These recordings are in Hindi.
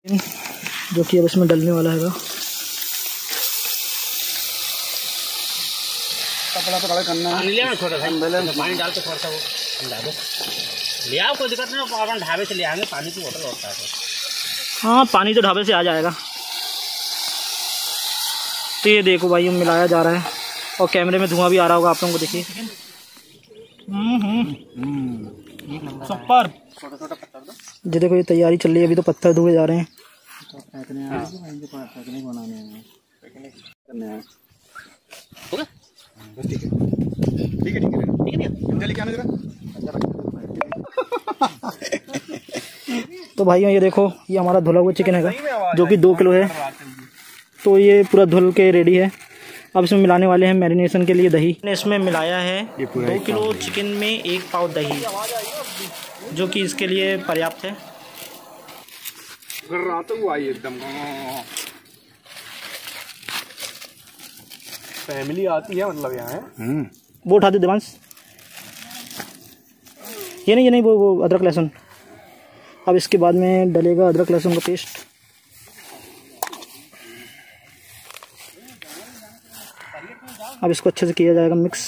जो कि अब इसमें डलने वाला है। कपड़ा करना है छोटा पानी डाल के थोड़ा सा वो दो ले आओ, कोई दिक्कत नहीं। अपन ढाबे से ले आएंगे, पानी की बोतल होता है। हाँ, पानी तो ढाबे से आ जाएगा। तो ये देखो भाई, मिलाया जा रहा है और कैमरे में धुआं भी आ रहा होगा आप लोगों को, देखिए। सुपर। जी देखो, ये तैयारी चल रही है, अभी तो पत्थर धुए जा रहे हैं। तो भाइयों ये देखो, ये हमारा धुला हुआ चिकन है जो कि 2 किलो है। तो ये पूरा धुल के रेडी है। अब इसमें मिलाने वाले हैं मैरिनेशन के लिए दही। इसमें मिलाया है 2 किलो चिकन में 1 पाव दही, जो कि इसके लिए पर्याप्त है। एकदम फैमिली आती है, मतलब यहाँ है। वो उठा दे देवांश। ये नहीं वो अदरक लहसुन। अब इसके बाद में डलेगा अदरक लहसुन का पेस्ट। अब इसको अच्छे से किया जाएगा मिक्स।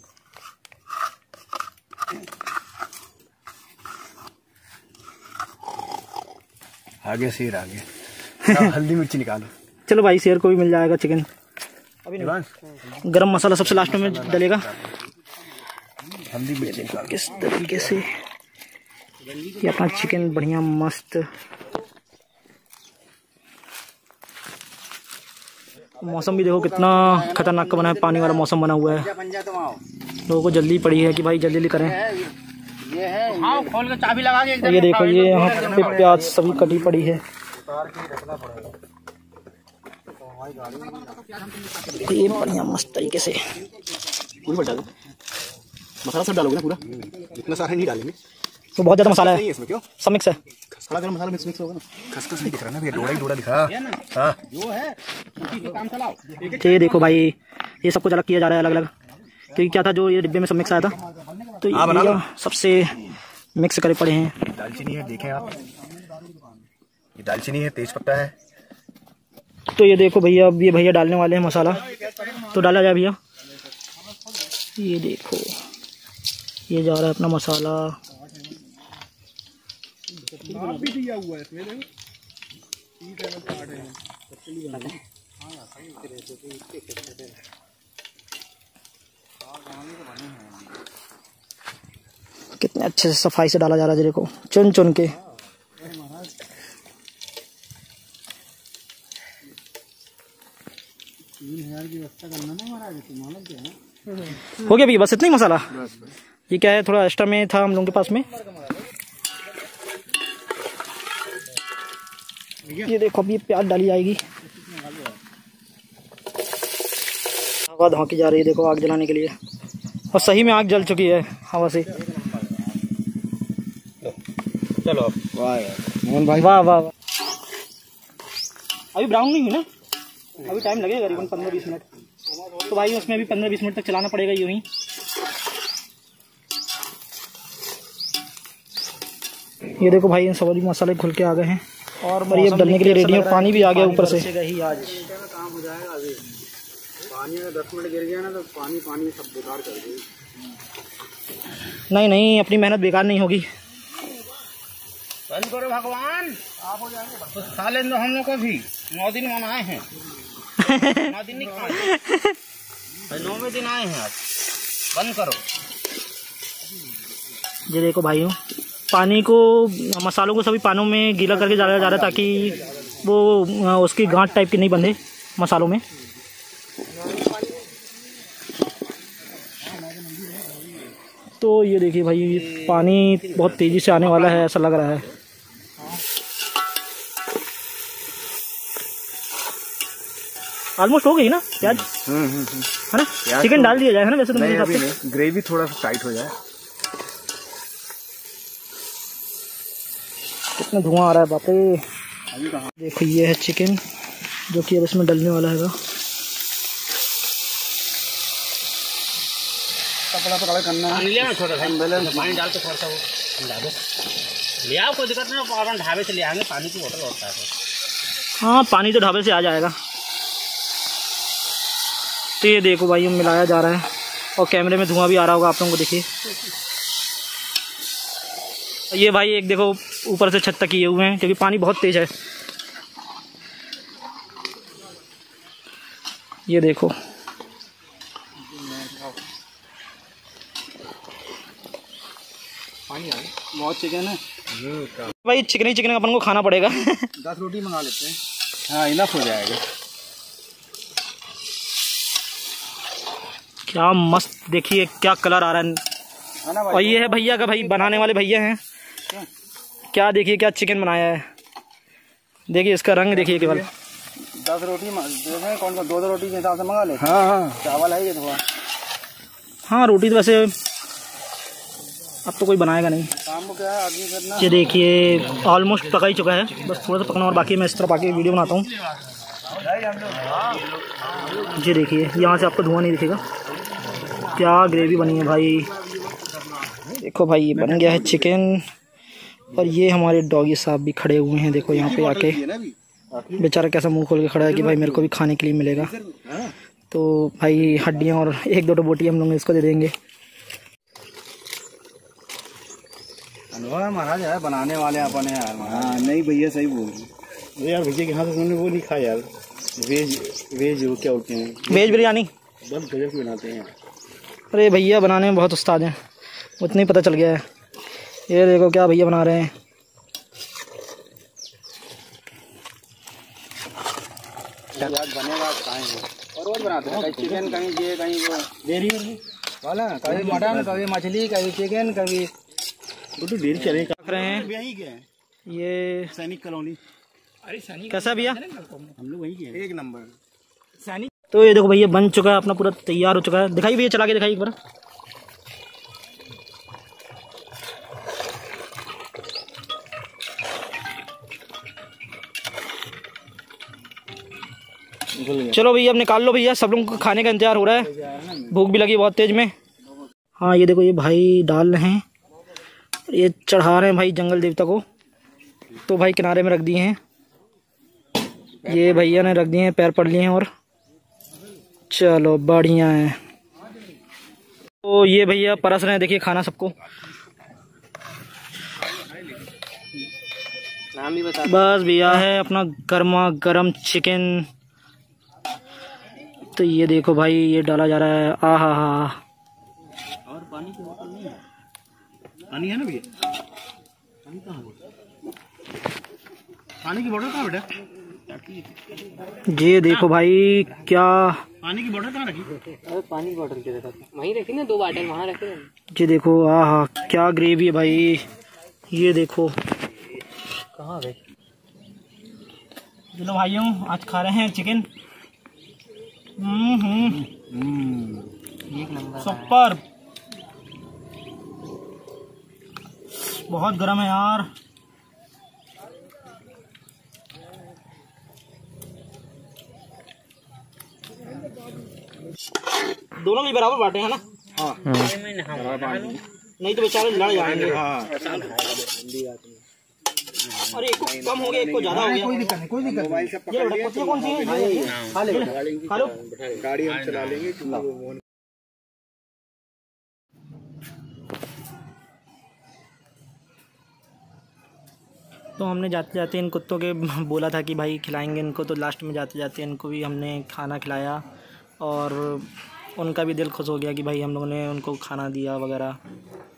आगे शेर आगे। हल्दी मिर्ची निकालो। चलो भाई, शेर को भी मिल जाएगा चिकन। अभी गरम मसाला सबसे लास्ट में डलेगा। हल्दी मिर्ची किस तरीके से ये अपना चिकन बढ़िया मस्त। मौसम भी देखो कितना खतरनाक का बना है, पानी वाला मौसम बना हुआ है। लोगों को जल्दी पड़ी है कि भाई जल्दी करें। खोल के चाबी लगा के ये देखो, ये यहाँ पे प्याज सभी कटी पड़ी है। ये बढ़िया मस्त तरीके से मसाला सब डालोगे ना पूरा? इतना सारा नहीं डालेंगे तो बहुत ज्यादा मसाला है इसमें। क्यों? सब मिक्स है। खड़ा गरम मसाला मिक्स होगा ना। खसखस नहीं दिख रहा ना, ये डोड़ा ही डोड़ा दिख रहा। हां जो है उसी काम चलाओ। तो ये देखो भाई, ये सब कुछ अलग किया जा रहा है, अलग अलग। क्योंकि क्या था, जो ये डिब्बे में सब मिक्स आया था, तो ये सबसे मिक्स करे पड़े हैं। दालचीनी है, देखें आप, ये दालचीनी है, तेज पत्ता है। तो ये देखो भैया, अब ये भैया डालने वाले हैं मसाला। तो डाला जाए भैया। ये देखो, ये जा रहा है अपना मसाला। भी दिया हुआ है इसमें। कितने अच्छे से सफाई से डाला जा रहा है, देखो, चुन चुन के। हो गया भैया, बस इतना ही मसाला। ये क्या है, थोड़ा एक्स्ट्रा में था हम लोगों के पास में। ये देखो, अभी प्याज डाली जाएगी। हवा धोंकी जा रही है, देखो, आग जलाने के लिए। और सही में आग जल चुकी है हवा से। चलो वाह मोहन भाई, वाह वाह वाह। अभी ब्राउन नहीं हुई ना, अभी टाइम लगेगा करीबन 15-20 मिनट। तो भाई उसमें भी 15-20 मिनट तक चलाना पड़ेगा यूं ही। ये देखो भाई, इन सभी मसाले खुल के आ गए हैं और ये डलने के लिए रेडी है। पानी भी आ गया ऊपर से। ही आज काम हो जाएगा। अभी पानी में 10 मिनट गिर गया ना, तो पानी सब बेकार कर देगी। नहीं, अपनी मेहनत बेकार नहीं होगी। बंद करो भगवान, आप हो जाएंगे। तो खा लेंगे हम लोग को भी। 9 दिन मनाए हैं। 9 दिन नहीं खाए, 9वें दिन आए हैं आज। बंद करो। ये देखो भाइयों, पानी को, मसालों को सभी पानों में गीला करके डाला जा रहा है, ताकि वो उसकी गांठ टाइप की नहीं बंधे मसालों में। तो ये देखिए भाई, पानी बहुत तेजी से आने वाला है, ऐसा लग रहा है। ऑलमोस्ट हो गई ना प्याज, है ना? चिकन डाल दिया जाए, है ना? वैसे तो मेरे हिसाब से ग्रेवी थोड़ा सा टाइट हो जाए। कितना धुआं आ रहा है, बाप रे। देखो, ये है चिकन जो कि अब इसमें डलने वाला है। कपड़ा करना है छोटा सा पानी डाल के थोड़ा सा वो दो ले आओ, कोई दिक्कत नहीं। अपन ढाबे से ले आएंगे, पानी की बोतल होता है। हाँ पानी तो ढाबे से आ जाएगा। तो ये देखो भाई मिलाया जा रहा है और कैमरे में धुआं भी आ रहा होगा आप लोगों को, देखिए। ये भाई एक देखो ऊपर से छत तक किए हुए हैं क्योंकि पानी बहुत तेज है। ये देखो पानी आ बहुत चिकन है भाई, चिकन ही चिकन अपन को खाना पड़ेगा। 10 रोटी मंगा लेते हैं। हाँ इनफ हो जाएगा। क्या मस्त देखिए क्या कलर आ रहा है। और ये है भैया का, भाई बनाने वाले भैया हैं। क्या देखिए क्या चिकन बनाया है, देखिए इसका रंग देखिए केवल। 10 रोटी कौन सा 2 रोटी के हिसाब से मंगा ले। हाँ चावल है ये थोड़ा। हाँ रोटी तो वैसे अब तो कोई बनाएगा नहीं। काम को क्या है आदमी करना। ये देखिए ऑलमोस्ट पका ही चुका है, बस थोड़ा सा पकना और बाकी। मैं इस तरह बाकी वीडियो बनाता हूँ। ये देखिए यहाँ से आपको धुआं नहीं दिखेगा। क्या ग्रेवी बनी है भाई, देखो भाई ये बन गया है चिकन। और ये हमारे डॉगी साहब भी खड़े हुए हैं, देखो यहाँ पे आके। बेचारा कैसा मुंह खोल के खड़ा है कि भाई मेरे को भी खाने के लिए मिलेगा। तो भाई हड्डियाँ और 1-2 बोटी हम लोग इसको दे देंगे। अनुभव महाराज यार, बनाने वाले अपन है यार। हाँ नहीं भैया सही बोल रहे यार। भैया के हाथ से उन्होंने वो नहीं खाया यार, वेज वो क्या होते हैं, वेज बिरयानी बस गजब की बनाते हैं। अरे भैया बनाने में बहुत उस्ताद हैं, उतना ही पता चल गया है। ये देखो क्या भैया बना रहे हैं। यार बनेगा खाएंगे। और रोज बनाते हैं, कहीं चिकन कहीं ये कहीं वो डेरी वाला, कभी मटन कभी मछली कभी चिकन कभी तो डेरी चले रहे हैं। यहीं के हैं ये सैनिक कॉलोनी। अरे सैनिक कैसा भैया, हम लोग वहीं के हैं, 1 नंबर सैनिक। तो ये देखो भैया बन चुका है अपना, पूरा तैयार हो चुका है। दिखाइए भैया, चला के दिखाइए एक बार। चलो भैया अब निकाल लो भैया, सब लोगों को खाने का इंतजार हो रहा है, भूख भी लगी बहुत तेज में। हाँ ये देखो ये भाई डाल रहे हैं, ये चढ़ा रहे हैं भाई जंगल देवता को। तो भाई किनारे में रख दिए हैं, ये भैया ने रख दिए हैं, पैर पड़ लिए हैं। और चलो बढ़िया है। तो ये भैया परस रहे हैं, देखिए खाना सबको। नाम भी बता। बस भैया है अपना गर्मा गर्म चिकन। तो ये देखो भाई ये डाला जा रहा है। आहा हा। और पानी की बोतल नहीं है? पानी है ना भैया? पानी कहाँ है? पानी की बोतल कहाँ बेटा? ये देखो भाई क्या पानी की बोतल कहाँ रखी? अरे पानी की बोतल क्या रखा? वहीं रखी ना, 2 बोतल वहाँ रखे। ये देखो आहा क्या ग्रेवी है भाई। ये देखो कहाँ गए? चलो भाइयों आज खा रहे हैं चिकन। एक नंबर सुपर, बहुत गर्म है यार। दोनों भी बराबर बांटे हैं ना? हाँ नहीं तो बेचारे लड़ जाएंगे। अरे एक को कम हो गया, एक को ज्यादा हो गया। कोई दिक्कत नहीं, कोई दिक्कत नहीं। मोबाइल से ये बेटा कुछ कौन सी है? खा ले, खा लो। गाड़ी हम चला लेंगे। तो हमने जाते जाते इन कुत्तों के बोला था कि भाई खिलाएंगे इनको, तो लास्ट में जाते जाते इनको भी हमने खाना खिलाया और उनका भी दिल खुश हो गया कि भाई हम लोगों ने उनको खाना दिया वगैरह।